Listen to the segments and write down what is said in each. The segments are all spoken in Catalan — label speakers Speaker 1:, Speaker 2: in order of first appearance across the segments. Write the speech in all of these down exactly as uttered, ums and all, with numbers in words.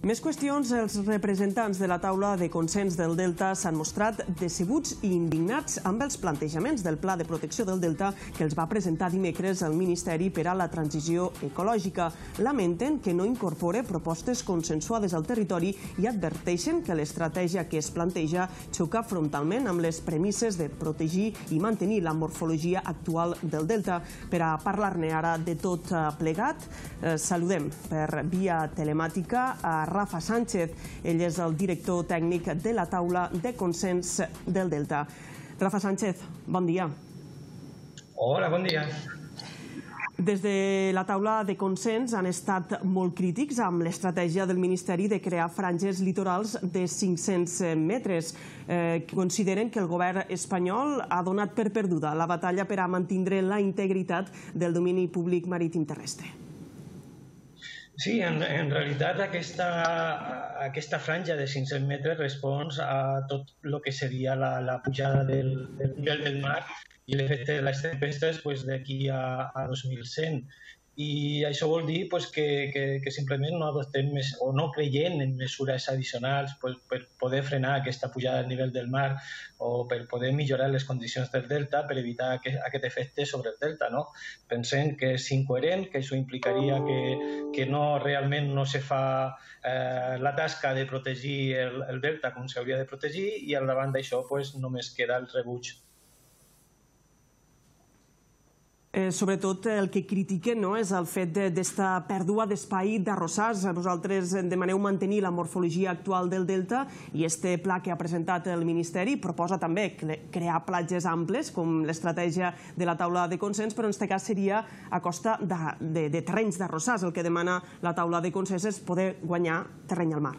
Speaker 1: Més qüestions. Els representants de la taula de consens del Delta s'han mostrat decebuts i indignats amb els plantejaments del Pla de Protecció del Delta que els va presentar dimecres el Ministeri per a la Transició Ecològica. Lamenten que no incorpore propostes consensuades al territori i adverteixen que l'estratègia que es planteja xoca frontalment amb les premisses de protegir i mantenir la morfologia actual del Delta. Per a parlar-ne ara de tot plegat, saludem per via telemàtica a Rafa Sánchez. Ell és el director tècnic de la taula de consens del Delta. Rafa Sánchez, bon dia.
Speaker 2: Hola, bon dia.
Speaker 1: Des de la taula de consens han estat molt crítics amb l'estratègia del Ministeri de crear franges litorals de cinc-cents metres. Consideren que el govern espanyol ha donat per perduda la batalla per a mantenir la integritat del domini públic marítim terrestre.
Speaker 2: Sí, en, en realitat aquesta, aquesta franja de cinc-cents metres respon a tot el que seria la, la pujada del, del nivell del mar i l'efecte de les tempestes pues, d'aquí a, a dos mil cent. I això vol dir pues, que, que, que simplement no adoptem més, o no creiem en mesures addicionals pues, per poder frenar aquesta pujada del nivell del mar o per poder millorar les condicions del delta per evitar aquest, aquest efecte sobre el delta. No? Pensem que és incoherent, que això implicaria que, que no, realment no se fa eh, la tasca de protegir el, el delta com s'hauria de protegir i al davant d'això pues, només queda el rebuig.
Speaker 1: Eh, sobretot el que critiquen no, és el fet d'esta pèrdua d'espai d'arrossars. Vosaltres demaneu mantenir la morfologia actual del delta i este pla que ha presentat el Ministeri proposa també crear platges amples, com l'estratègia de la taula de consens, però en aquest cas seria a costa de, de, de terrenys d'arrossars. El que demana la taula de consens és poder guanyar terreny al mar.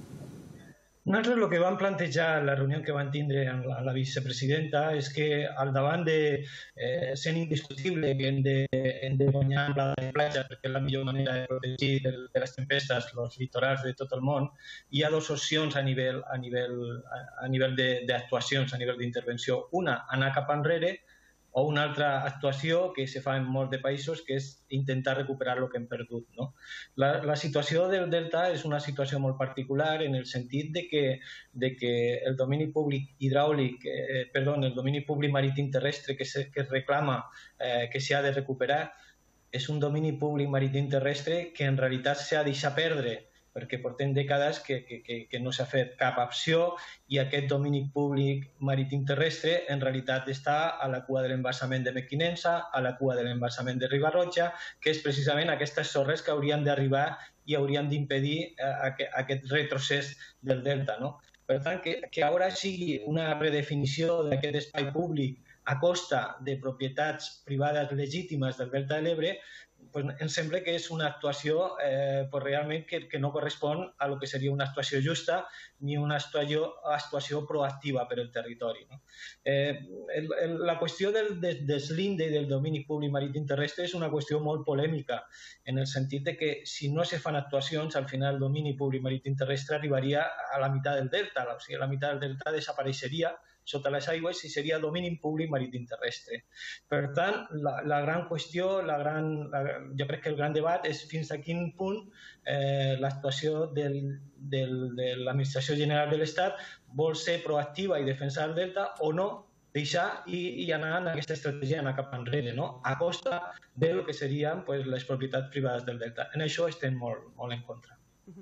Speaker 2: Nosaltres el que vam plantejar en la reunió que vam tindre amb la, la vicepresidenta és que al davant de eh, sent indiscutible que hem de, hem de guanyar la de platja perquè és la millor manera de protegir de, de les tempestes els litorals de tot el món, hi ha dues opcions a nivell, a nivell, a nivell d'actuacions, a nivell d'intervenció. Una, anar cap enrere, o una altra actuació que se fa en molts de països, que és intentar recuperar el que hem perdut. No? La, la situació del delta és una situació molt particular en el sentit de que, de que el domini públic hidràulic, eh, perdó, el domini públic marítim terrestre que, se, que es reclama eh, que s'ha de recuperar és un domini públic marítim terrestre que en realitat s'ha de deixar perdre perquè portem dècades que, que, que, que no s'ha fet cap acció i aquest domini públic marítim terrestre en realitat està a la cua de l'embassament de Mequinensa, a la cua de l'embassament de Riba-roja, que és precisament aquestes sorres que haurien d'arribar i haurien d'impedir eh, aquest retrocés del delta. No? Per tant, que, que ara sigui una redefinició d'aquest espai públic a costa de propietats privades legítimes del delta de l'Ebre, pues ens sembla que és una actuació eh, pues realment que, que no correspon a lo que seria una actuació justa ni una actuació, actuació proactiva per al territori. No? Eh, el, el, la qüestió del deslinde del domini públic marítim terrestre és una qüestió molt polèmica, en el sentit de que si no se fan actuacions, al final el domini públic marítim terrestre arribaria a la meitat del delta, o sigui, la meitat del delta desapareixeria sota les aigües i seria domini públic marítim terrestre. Per tant, la, la gran qüestió, la gran, la, jo crec que el gran debat és fins a quin punt eh, l'actuació del, del, de l'Administració General de l'Estat vol ser proactiva i defensar el delta o no, deixar i, i anar en aquesta estratègia, anar cap enrere, no? A costa de lo que serien pues, les propietats privades del delta. En això estem molt, molt en contra.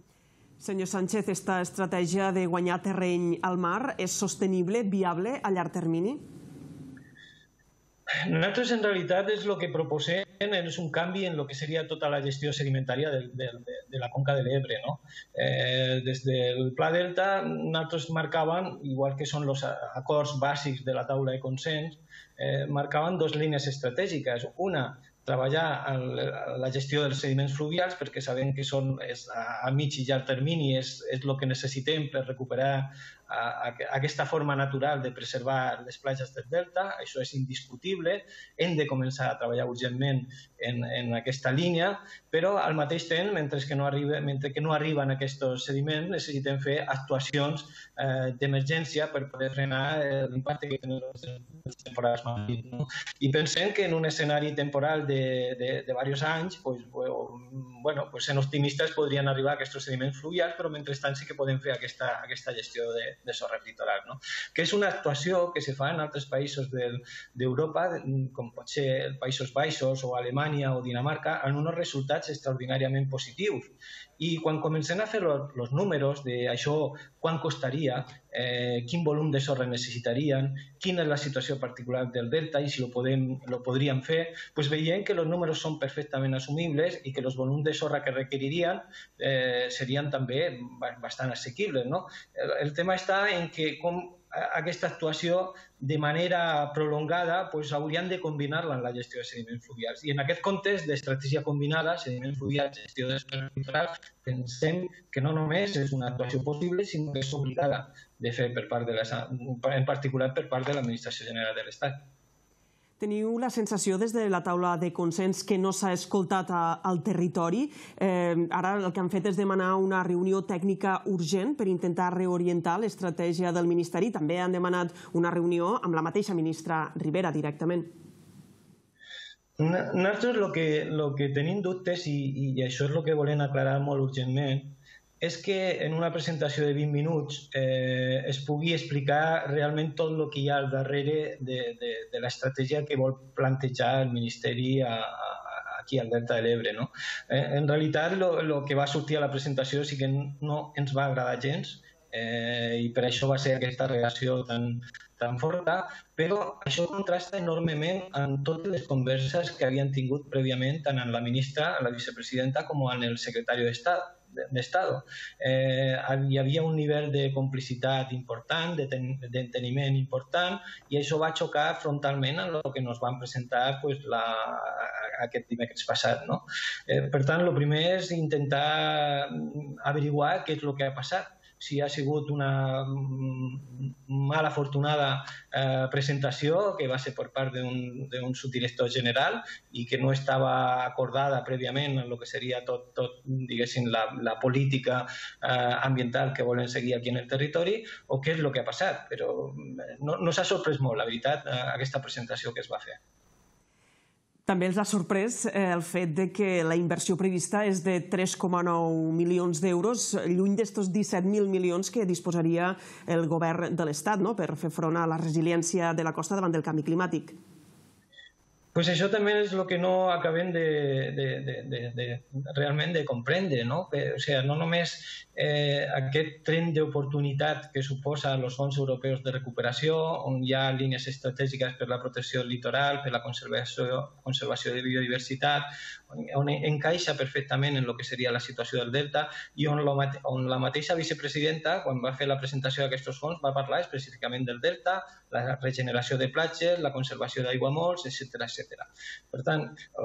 Speaker 1: Senyor Sánchez, esta estratègia de guanyar terreny al mar és sostenible, viable a llarg termini?
Speaker 2: Nosaltres, en realitat, és el que proposem és un canvi en el que seria tota la gestió sedimentària de, de, de la conca de l'Ebre. No? Eh, des del Pla Delta, nosaltres marcaven, igual que són els acords bàsics de la taula de consens, eh, marcaven dues línies estratègiques. Una, treballar en la gestió dels sediments fluvials perquè sabem que són, és, a mig i llarg termini és, és el que necessitem per recuperar aquesta forma natural de preservar les platges del delta, això és indiscutible, hem de començar a treballar urgentment en, en aquesta línia, però al mateix temps, mentre que no, arriba, mentre que no arriben aquests sediments, necessitem fer actuacions eh, d'emergència per poder frenar l'impacte que tenen les temporades marines. No? I pensem que en un escenari temporal de, de, de diversos anys, pues, bueno, pues, sent optimistes podrien arribar a aquests sediments fluvials, però mentrestant sí que podem fer aquesta, aquesta gestió de, de sorra litoral, no? Que és una actuació que se fa en altres països d'Europa, com pot ser els Països Baixos o Alemanya o Dinamarca, amb uns resultats extraordinàriament positius. I quan comencem a fer els números d'això, quant costaria, eh, quin volum de sorra necessitarien, quina és la situació particular del delta i si lo, podem, lo podríem fer, pues veiem que els números són perfectament assumibles i que els volums de sorra que requeririen eh, serien també bastant assequibles. No? El, el tema està en que com aquesta actuació de manera prolongada pues, haurien de combinar-la en la gestió de sediments fluvials. I en aquest context d'estratègia combinada, sediments fluvials, gestió de sorra litoral, pensem que no només és una actuació possible, sinó que és obligada de fer per part de les, en particular per part de l'Administració General de l'Estat.
Speaker 1: Teniu la sensació des de la taula de consens que no s'ha escoltat al territori. Eh, ara el que han fet és demanar una reunió tècnica urgent per intentar reorientar l'estratègia del Ministeri. També han demanat una reunió amb la mateixa ministra Ribera directament.
Speaker 2: Nosaltres el que, lo que tenim dubtes, i, i això és el que volem aclarar molt urgentment, és que en una presentació de vint minuts eh, es pugui explicar realment tot el que hi ha al darrere de, de, de l'estratègia que vol plantejar el Ministeri a, a, aquí al Delta de l'Ebre. No? Eh, en realitat, el que va sortir a la presentació sí que no ens va agradar gens eh, i per això va ser aquesta reacció tan, tan forta, però això contrasta enormement amb totes les converses que havien tingut prèviament tant amb la ministra, la vicepresidenta, com amb el secretari d'Estat. d'Estado. Eh, hi havia un nivell de complicitat important, d'enteniment important, i això va xocar frontalment amb el que ens van presentar pues, la, aquest dimecres passat. No? Eh, per tant, el primer és intentar averiguar què és el que ha passat. Si ha sigut una mala afortunada eh, presentació que va ser per part d'un subdirector general i que no estava acordada prèviament en el que seria tot, tot diguéssim, la, la política eh, ambiental que volen seguir aquí en el territori, o què és el que ha passat. Però no, no s'ha sorprès molt, la veritat, aquesta presentació que es va fer.
Speaker 1: També els ha sorprès el fet que la inversió prevista és de tres coma nou milions d'euros, lluny d'estos disset mil milions que disposaria el govern de l'Estat per fer front a la resiliència de la costa davant del canvi climàtic.
Speaker 2: Pues això també és el que no acabem de, de, de, de, de, realment de comprendre. No? O sigui, no només eh, aquest tren d'oportunitat que suposa els fons europeus de recuperació, on hi ha línies estratègiques per la protecció del litoral, per la conservació, conservació de biodiversitat, on, on encaixa perfectament en el que seria la situació del delta i on, lo, on la mateixa vicepresidenta, quan va fer la presentació d'aquests fons, va parlar específicament del delta, la regeneració de platges, la conservació d'aiguamolls, etcètera, etcètera. Per tant,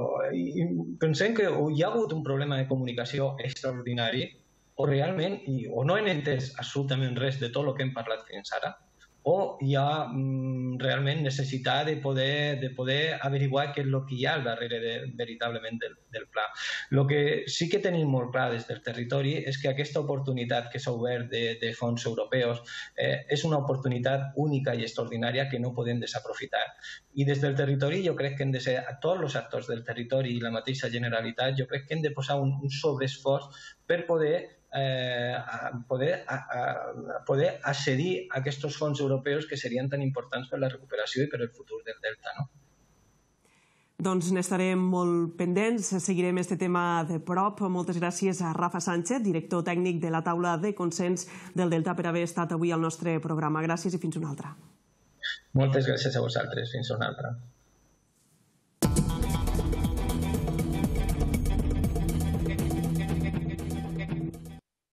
Speaker 2: pensem que hi ha hagut un problema de comunicació extraordinari o realment o no hem entès absolutament res de tot el que hem parlat fins ara, o hi ha mm, realment necessitat de poder, de poder averiguar què és el que hi ha al darrere de, veritablement del, del pla. El que sí que tenim molt clar des del territori és que aquesta oportunitat que s'ha obert de, de fons europeus eh, és una oportunitat única i extraordinària que no podem desaprofitar. I des del territori jo crec que hem de ser, a tots els actors del territori i la mateixa Generalitat, jo crec que hem de posar un, un sobreesforç per poder Eh, a poder, a, a poder accedir a aquests fons europeus que serien tan importants per la recuperació i per el futur del delta. No?
Speaker 1: Doncs n'estarem molt pendents, seguirem aquest tema de prop. Moltes gràcies a Rafa Sánchez, director tècnic de la taula de consens del delta, per haver estat avui al nostre programa. Gràcies i fins una altra.
Speaker 2: Moltes gràcies a vosaltres. Fins una altra.